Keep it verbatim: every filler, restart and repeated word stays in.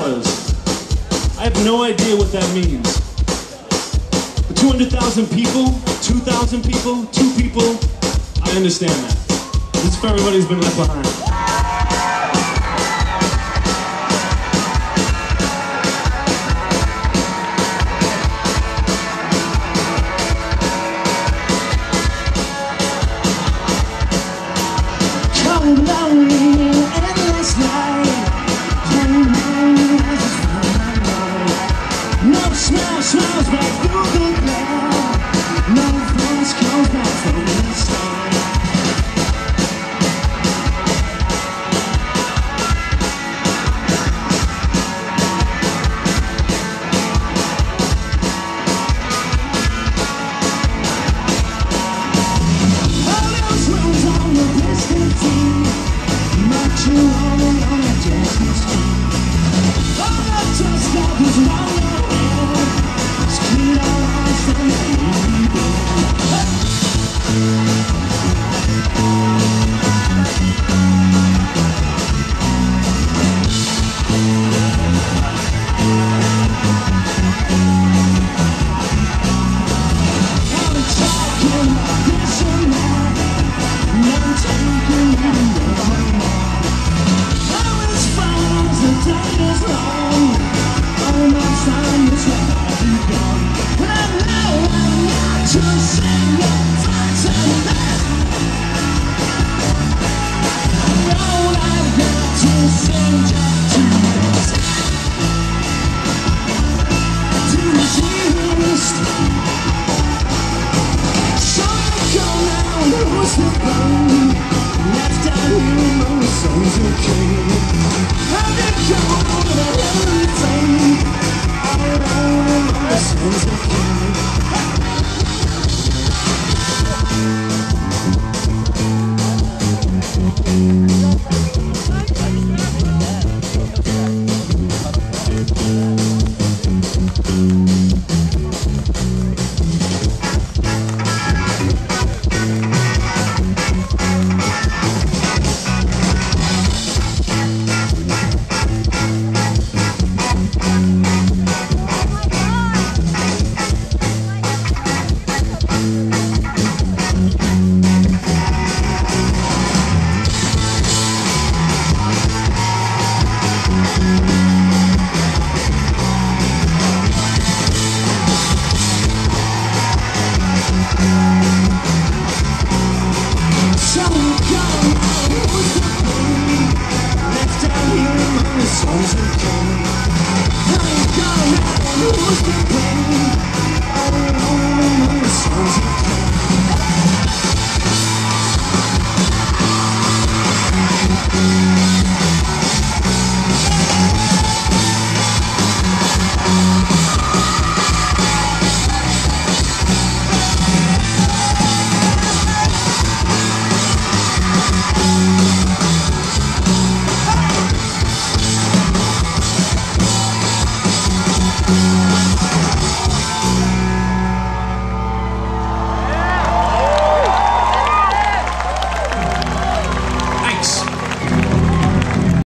dollars. I have no idea what that means. two hundred thousand people, two thousand people, two people, I understand that. This is for everybody who's been left behind. Smells back through the cloud. No voice comes back from inside. All those rooms on the distant sea, not too long on a desert street. All the dust that was round your head, clean our eyes from the